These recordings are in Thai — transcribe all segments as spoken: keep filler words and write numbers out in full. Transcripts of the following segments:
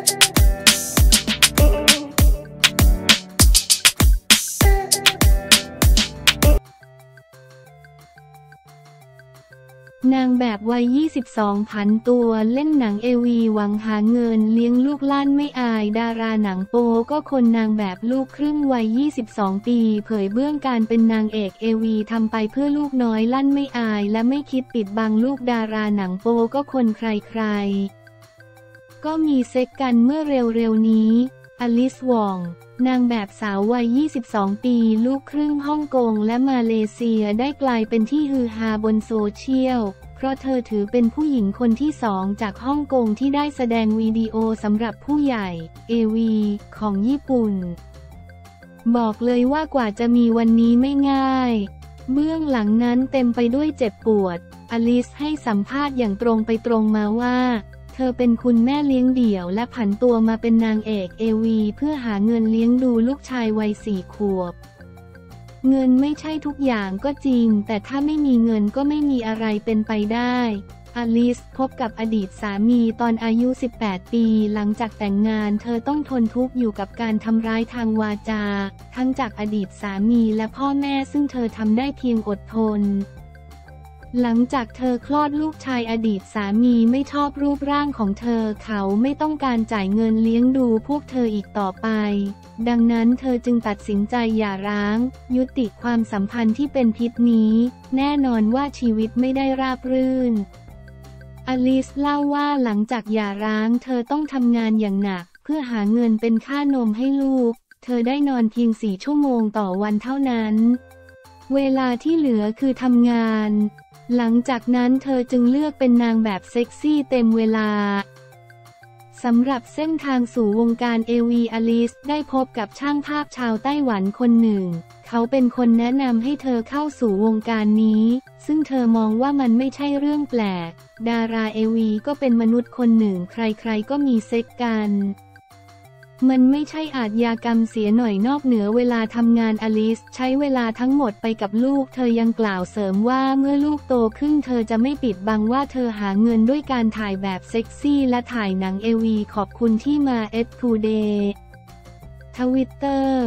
นางแบบวัย ยี่สิบสอง ผันตัวเล่นหนังเอวีหวังหาเงินเลี้ยงลูกหล้านไม่อายดาราหนังโป๊ก็คนนางแบบลูกครึ่งวัย ยี่สิบสอง ปีเผยเบื้องการเป็นนางเอกเอวีทำไปเพื่อลูกน้อยลั่นไม่อายและไม่คิดปิดบังลูกดาราหนังโป๊ก็คนใครๆก็มีเซ็กกันเมื่อเร็วๆนี้อลิซ วองนางแบบสาววัย ยี่สิบสอง ปีลูกครึ่งฮ่องกงและมาเลเซียได้กลายเป็นที่ฮือฮาบนโซเชียลเพราะเธอถือเป็นผู้หญิงคนที่สองจากฮ่องกงที่ได้แสดงวิดีโอสำหรับผู้ใหญ่ เอ วี ของญี่ปุ่นบอกเลยว่ากว่าจะมีวันนี้ไม่ง่ายเบื้องหลังนั้นเต็มไปด้วยเจ็บปวดอลิซให้สัมภาษณ์อย่างตรงไปตรงมาว่าเธอเป็นคุณแม่เลี้ยงเดี่ยวและผันตัวมาเป็นนางเอก เอ วี เพื่อหาเงินเลี้ยงดูลูกชายวัยสี่ขวบเงินไม่ใช่ทุกอย่างก็จริงแต่ถ้าไม่มีเงินก็ไม่มีอะไรเป็นไปได้อลิซพบกับอดีตสามีตอนอายุ สิบแปด ปีหลังจากแต่งงานเธอต้องทนทุกข์อยู่กับการทำร้ายทางวาจาทั้งจากอดีตสามีและพ่อแม่ซึ่งเธอทำได้เพียงอดทนหลังจากเธอคลอดลูกชายอดีตสามีไม่ชอบรูปร่างของเธอเขาไม่ต้องการจ่ายเงินเลี้ยงดูพวกเธออีกต่อไปดังนั้นเธอจึงตัดสินใจหย่าร้างยุติความสัมพันธ์ที่เป็นพิษนี้แน่นอนว่าชีวิตไม่ได้ราบรื่นอลิซเล่าว่าหลังจากหย่าร้างเธอต้องทำงานอย่างหนักเพื่อหาเงินเป็นค่านมให้ลูกเธอได้นอนเพียงสี่ชั่วโมงต่อวันเท่านั้นเวลาที่เหลือคือทำงานหลังจากนั้นเธอจึงเลือกเป็นนางแบบเซ็กซี่เต็มเวลาสำหรับเส้นทางสู่วงการ เอ วี อลิซได้พบกับช่างภาพชาวไต้หวันคนหนึ่งเขาเป็นคนแนะนำให้เธอเข้าสู่วงการนี้ซึ่งเธอมองว่ามันไม่ใช่เรื่องแปลกดารา เอ วี ก็เป็นมนุษย์คนหนึ่งใครๆก็มีเซ็กกันมันไม่ใช่อาชญากรรมเสียหน่อยนอกเหนือเวลาทำงานอลิซใช้เวลาทั้งหมดไปกับลูกเธอยังกล่าวเสริมว่าเมื่อลูกโตขึ้นเธอจะไม่ปิดบังว่าเธอหาเงินด้วยการถ่ายแบบเซ็กซี่และถ่ายหนัง เอ วี ขอบคุณที่มาเอสทูเดย์ทวิตเตอร์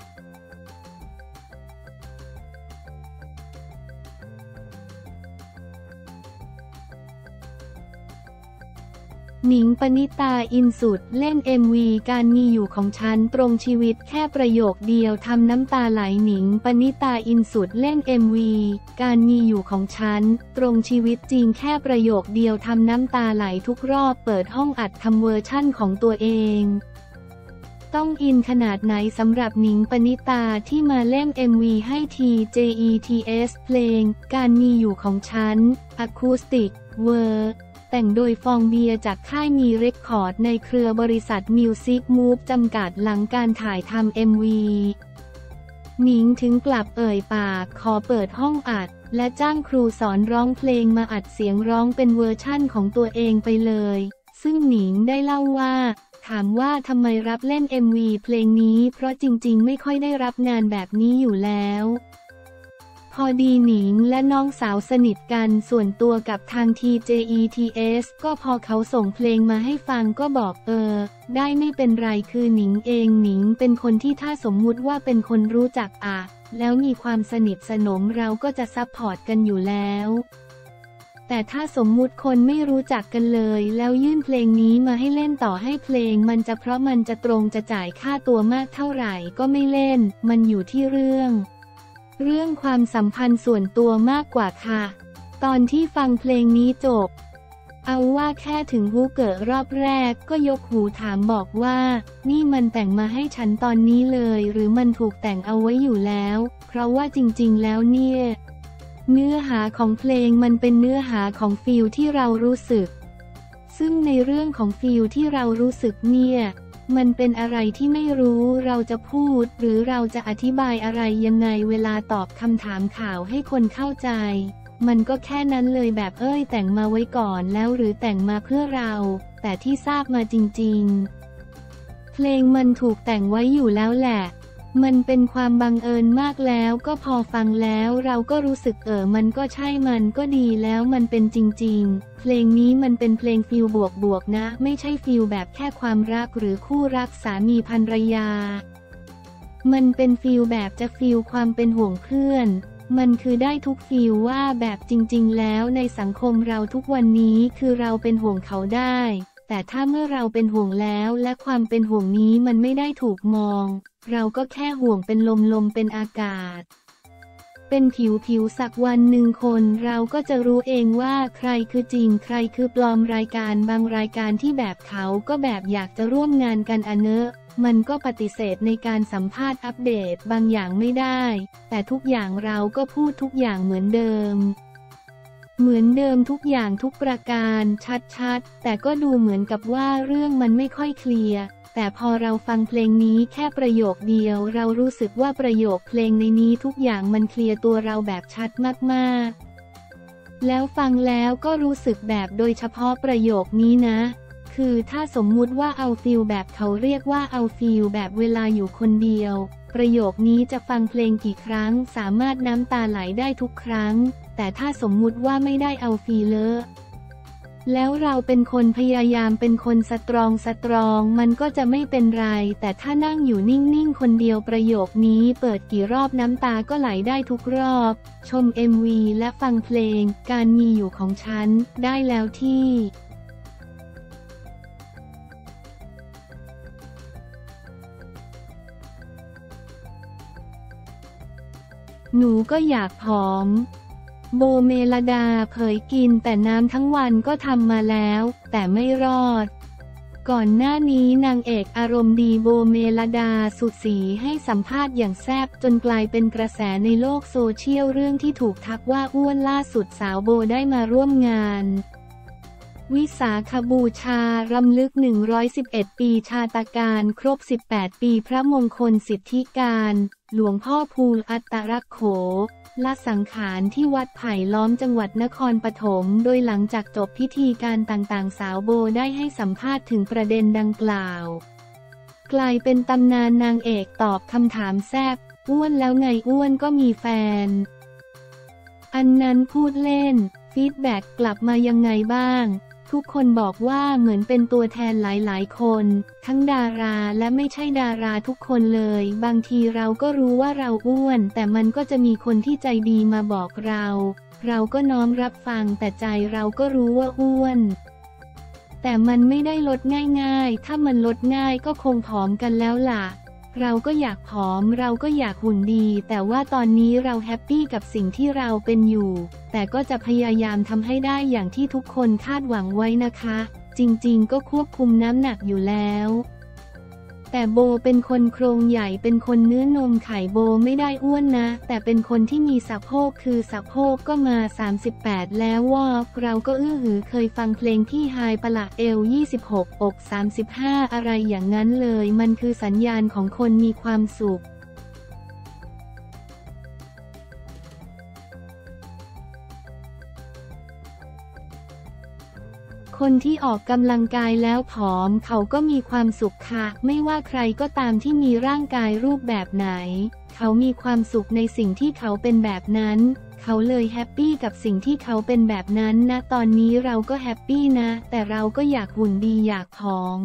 หนิง ปณิตาอินสุดเล่น เอ็ม วี การมีอยู่ของฉันตรงชีวิตแค่ประโยคเดียวทำน้ำตาไหลหนิง ปณิตาอินสุดเล่น เอ็ม วี การมีอยู่ของฉันตรงชีวิตจริงแค่ประโยคเดียวทำน้ำตาไหลทุกรอบเปิดห้องอัดทำเวอร์ชั่นของตัวเองต้องอินขนาดไหนสำหรับหนิง ปณิตาที่มาเล่น เอ็ม วี ให้ ที เจ อี ที เอส เพลงการมีอยู่ของฉันอะคูสติกเวอร์แต่งโดยฟองเบียร์จากค่ายมีเรคคอร์ดในเครือบริษัทมิวสิกมูฟจำกัดหลังการถ่ายทำ เอ็ม วี หนิงถึงกลับเอ่ยปากขอเปิดห้องอัดและจ้างครูสอนร้องเพลงมาอัดเสียงร้องเป็นเวอร์ชั่นของตัวเองไปเลยซึ่งหนิงได้เล่าว่าถามว่าทำไมรับเล่น เอ็ม วี เพลงนี้เพราะจริงๆไม่ค่อยได้รับงานแบบนี้อยู่แล้วพอดีหนิงและน้องสาวสนิทกันส่วนตัวกับทาง ที เจ อี ที เอส ก็พอเขาส่งเพลงมาให้ฟังก็บอกเออได้ไม่เป็นไรคือหนิงเองหนิงเป็นคนที่ถ้าสมมุติว่าเป็นคนรู้จักอะแล้วมีความสนิทสนมเราก็จะซัพพอร์ตกันอยู่แล้วแต่ถ้าสมมุติคนไม่รู้จักกันเลยแล้วยื่นเพลงนี้มาให้เล่นต่อให้เพลงมันจะเพราะมันจะตรงจะจ่ายค่าตัวมากเท่าไหร่ก็ไม่เล่นมันอยู่ที่เรื่องเรื่องความสัมพันธ์ส่วนตัวมากกว่าค่ะตอนที่ฟังเพลงนี้จบเอาว่าแค่ถึงฮูเกิดรอบแรกก็ยกหูถามบอกว่านี่มันแต่งมาให้ฉันตอนนี้เลยหรือมันถูกแต่งเอาไว้อยู่แล้วเพราะว่าจริงๆแล้วเนี่ยเนื้อหาของเพลงมันเป็นเนื้อหาของฟีลที่เรารู้สึกซึ่งในเรื่องของฟีลที่เรารู้สึกเนี่ยมันเป็นอะไรที่ไม่รู้เราจะพูดหรือเราจะอธิบายอะไรยังไงเวลาตอบคำถามข่าวให้คนเข้าใจมันก็แค่นั้นเลยแบบเอ้ยแต่งมาไว้ก่อนแล้วหรือแต่งมาเพื่อเราแต่ที่ทราบมาจริงๆเพลงมันถูกแต่งไว้อยู่แล้วแหละมันเป็นความบังเอิญมากแล้วก็พอฟังแล้วเราก็รู้สึกเออมันก็ใช่มันก็ดีแล้วมันเป็นจริงๆเพลงนี้มันเป็นเพลงฟีลบวกบวกนะไม่ใช่ฟีลแบบแค่ความรักหรือคู่รักสามีภรรยามันเป็นฟีลแบบจะฟีลความเป็นห่วงเพื่อนมันคือได้ทุกฟีลว่าแบบจริงๆแล้วในสังคมเราทุกวันนี้คือเราเป็นห่วงเขาได้แต่ถ้าเมื่อเราเป็นห่วงแล้วและความเป็นห่วงนี้มันไม่ได้ถูกมองเราก็แค่ห่วงเป็นลมลมเป็นอากาศเป็นผิวผิวสักวันหนึ่งคนเราก็จะรู้เองว่าใครคือจริงใครคือปลอมรายการบางรายการที่แบบเขาก็แบบอยากจะร่วมงานกันอะเนอะมันก็ปฏิเสธในการสัมภาษณ์อัปเดตบางอย่างไม่ได้แต่ทุกอย่างเราก็พูดทุกอย่างเหมือนเดิมเหมือนเดิมทุกอย่างทุกประการชัดๆแต่ก็ดูเหมือนกับว่าเรื่องมันไม่ค่อยเคลียร์แต่พอเราฟังเพลงนี้แค่ประโยคเดียวเรารู้สึกว่าประโยคเพลงในนี้ทุกอย่างมันเคลียร์ตัวเราแบบชัดมากๆแล้วฟังแล้วก็รู้สึกแบบโดยเฉพาะประโยคนี้นะคือถ้าสมมุติว่าเอาฟีลแบบเขาเรียกว่าเอาฟีลแบบเวลาอยู่คนเดียวประโยคนี้จะฟังเพลงกี่ครั้งสามารถน้ำตาไหลได้ทุกครั้งแต่ถ้าสมมุติว่าไม่ได้เอาฟีลเลอร์แล้วเราเป็นคนพยายามเป็นคนสตรองสตรองมันก็จะไม่เป็นไรแต่ถ้านั่งอยู่นิ่งๆคนเดียวประโยคนี้เปิดกี่รอบน้ำตาก็ไหลได้ทุกรอบชม เอ็ม วี และฟังเพลงการมีอยู่ของฉันได้แล้วที่หนูก็อยากผอมโบเมลดาเผยกินแต่น้ำทั้งวันก็ทำมาแล้วแต่ไม่รอดก่อนหน้านี้นางเอกอารมณ์ดีโบเมลดาสุดสีให้สัมภาษณ์อย่างแซ่บจนกลายเป็นกระแสในโลกโซเชียลเรื่องที่ถูกทักว่าอ้วนล่าสุดสาวโบได้มาร่วมงานวิสาขบูชารำลึกหนึ่งร้อยสิบเอ็ดปีชาตการครบสิบแปดปีพระมงคลสิทธิการหลวงพ่อภูลอัตรักโขละสังขารที่วัดไผ่ล้อมจังหวัดนครปฐมโดยหลังจากจบพิธีการต่างๆสาวโบได้ให้สัมภาษณ์ถึงประเด็นดังกล่าวกลายเป็นตำนานนางเอกตอบคำถามแซ่บอ้วนแล้วไงอ้วนก็มีแฟนอันนั้นพูดเล่นฟีดแบ็กกลับมายังไงบ้างทุกคนบอกว่าเหมือนเป็นตัวแทนหลายๆคนทั้งดาราและไม่ใช่ดาราทุกคนเลยบางทีเราก็รู้ว่าเราอ้วนแต่มันก็จะมีคนที่ใจดีมาบอกเราเราก็น้อมรับฟังแต่ใจเราก็รู้ว่าอ้วนแต่มันไม่ได้ลดง่ายๆถ้ามันลดง่ายก็คงผอมกันแล้วล่ะเราก็อยากผอมเราก็อยากหุ่นดีแต่ว่าตอนนี้เราแฮปปี้กับสิ่งที่เราเป็นอยู่แต่ก็จะพยายามทำให้ได้อย่างที่ทุกคนคาดหวังไว้นะคะจริงๆก็ควบคุมน้ำหนักอยู่แล้วแต่โบเป็นคนโครงใหญ่เป็นคนเนื้อนมไข่โบไม่ได้อ้วนนะแต่เป็นคนที่มีสะโพกคือสะโพกก็มาสามสิบแปดแล้ววอกเราก็อื้อหือเคยฟังเพลงที่ไฮปะละเอวยี่สิบหกอกสามสิบห้าอะไรอย่างนั้นเลยมันคือสัญญาณของคนมีความสุขคนที่ออกกำลังกายแล้วผอมเขาก็มีความสุขค่ะไม่ว่าใครก็ตามที่มีร่างกายรูปแบบไหนเขามีความสุขในสิ่งที่เขาเป็นแบบนั้นเขาเลยแฮปปี้กับสิ่งที่เขาเป็นแบบนั้นนะตอนนี้เราก็แฮปปี้นะแต่เราก็อยากหุ่นดีอยากผอม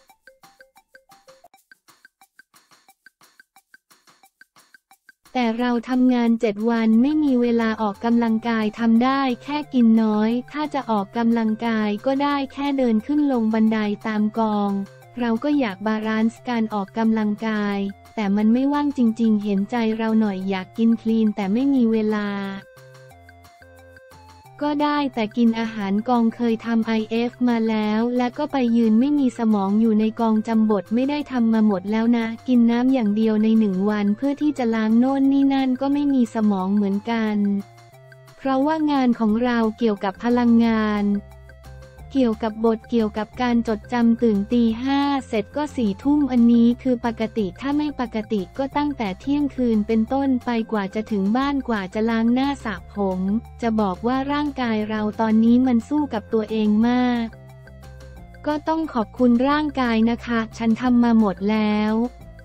แต่เราทำงานเจ็ดวันไม่มีเวลาออกกำลังกายทำได้แค่กินน้อยถ้าจะออกกำลังกายก็ได้แค่เดินขึ้นลงบันไดตามกองเราก็อยากบาลานซ์การออกกำลังกายแต่มันไม่ว่างจริงๆเห็นใจเราหน่อยอยากกินคลีนแต่ไม่มีเวลาก็ได้แต่กินอาหารกองเคยทำ ไอ เอฟ มาแล้วและก็ไปยืนไม่มีสมองอยู่ในกองจำบทไม่ได้ทำมาหมดแล้วนะกินน้ำอย่างเดียวในหนึ่งวันเพื่อที่จะล้างโน่นนี่นั่นก็ไม่มีสมองเหมือนกันเพราะว่างานของเราเกี่ยวกับพลังงานเกี่ยวกับบทเกี่ยวกับการจดจำตื่นตีห้าเสร็จก็สี่ทุ่มอันนี้คือปกติถ้าไม่ปกติก็ตั้งแต่เที่ยงคืนเป็นต้นไปกว่าจะถึงบ้านกว่าจะล้างหน้าสระผมจะบอกว่าร่างกายเราตอนนี้มันสู้กับตัวเองมากก็ต้องขอบคุณร่างกายนะคะฉันทำมาหมดแล้ว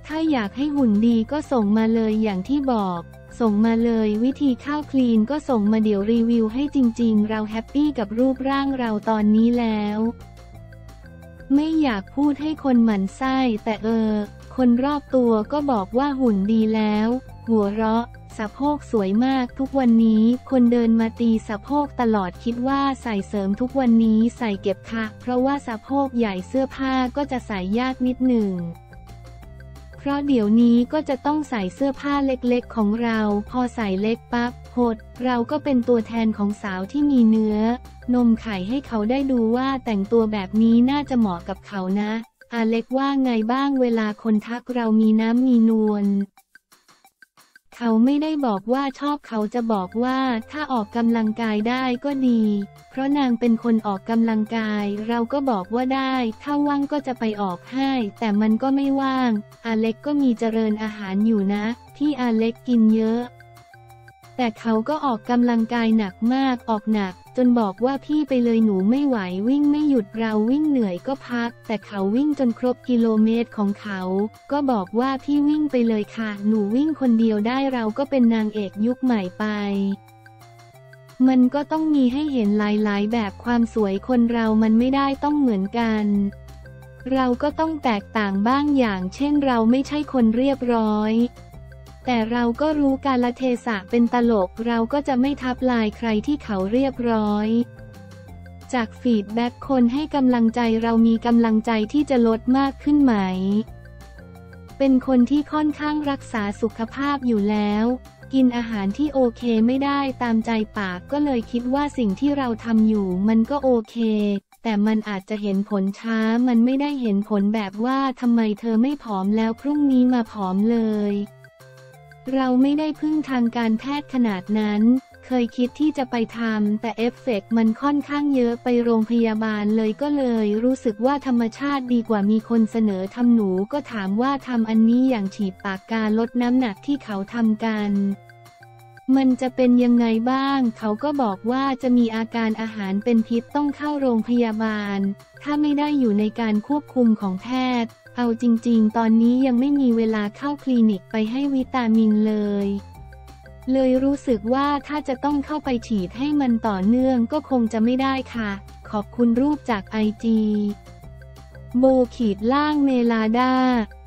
ถ้าอยากให้หุ่นดีก็ส่งมาเลยอย่างที่บอกส่งมาเลยวิธีเข้าคลีนก็ส่งมาเดี๋ยวรีวิวให้จริงๆเราแฮปปี้กับรูปร่างเราตอนนี้แล้วไม่อยากพูดให้คนหมั่นไส้แต่เออคนรอบตัวก็บอกว่าหุ่นดีแล้วหัวเราะสะโพกสวยมากทุกวันนี้คนเดินมาตีสะโพกตลอดคิดว่าใส่เสริมทุกวันนี้ใส่เก็บค่ะเพราะว่าสะโพกใหญ่เสื้อผ้าก็จะใส่ยากนิดหนึ่งเพราะเดี๋ยวนี้ก็จะต้องใส่เสื้อผ้าเล็กๆของเราพอใส่เล็กปั๊บหดเราก็เป็นตัวแทนของสาวที่มีเนื้อนมไข่ให้เขาได้ดูว่าแต่งตัวแบบนี้น่าจะเหมาะกับเขานะอาเล็กว่าไงบ้างเวลาคนทักเรามีน้ำมีนวลเขาไม่ได้บอกว่าชอบเขาจะบอกว่าถ้าออกกำลังกายได้ก็ดีเพราะนางเป็นคนออกกำลังกายเราก็บอกว่าได้ถ้าว่างก็จะไปออกให้แต่มันก็ไม่ว่างอาเล็กก็มีเจริญอาหารอยู่นะที่อาเล็กกินเยอะแต่เขาก็ออกกำลังกายหนักมากออกหนักจนบอกว่าพี่ไปเลยหนูไม่ไหววิ่งไม่หยุดเราวิ่งเหนื่อยก็พักแต่เขาวิ่งจนครบกิโลเมตรของเขาก็บอกว่าพี่วิ่งไปเลยค่ะหนูวิ่งคนเดียวได้เราก็เป็นนางเอกยุคใหม่ไปมันก็ต้องมีให้เห็นหลายๆแบบความสวยคนเรามันไม่ได้ต้องเหมือนกันเราก็ต้องแตกต่างบ้างอย่างเช่นเราไม่ใช่คนเรียบร้อยแต่เราก็รู้กาลเทศะเป็นตลกเราก็จะไม่ทับลายใครที่เขาเรียบร้อยจากฟีดแบ็กคนให้กำลังใจเรามีกำลังใจที่จะลดมากขึ้นไหมเป็นคนที่ค่อนข้างรักษาสุขภาพอยู่แล้วกินอาหารที่โอเคไม่ได้ตามใจปากก็เลยคิดว่าสิ่งที่เราทำอยู่มันก็โอเคแต่มันอาจจะเห็นผลช้ามันไม่ได้เห็นผลแบบว่าทำไมเธอไม่ผอมแล้วพรุ่งนี้มาผอมเลยเราไม่ได้พึ่งทางการแพทย์ขนาดนั้นเคยคิดที่จะไปทำแต่เอฟเฟกต์มันค่อนข้างเยอะไปโรงพยาบาลเลยก็เลยรู้สึกว่าธรรมชาติดีกว่ามีคนเสนอทำหนูก็ถามว่าทำอันนี้อย่างฉีดปากกาลดน้ำหนักที่เขาทำกันมันจะเป็นยังไงบ้างเขาก็บอกว่าจะมีอาการอาหารเป็นพิษต้องเข้าโรงพยาบาลถ้าไม่ได้อยู่ในการควบคุมของแพทย์เอาจริงๆตอนนี้ยังไม่มีเวลาเข้าคลินิกไปให้วิตามินเลยเลยรู้สึกว่าถ้าจะต้องเข้าไปฉีดให้มันต่อเนื่องก็คงจะไม่ได้ค่ะขอบคุณรูปจากไอจีโบขีดล่างเมลาดา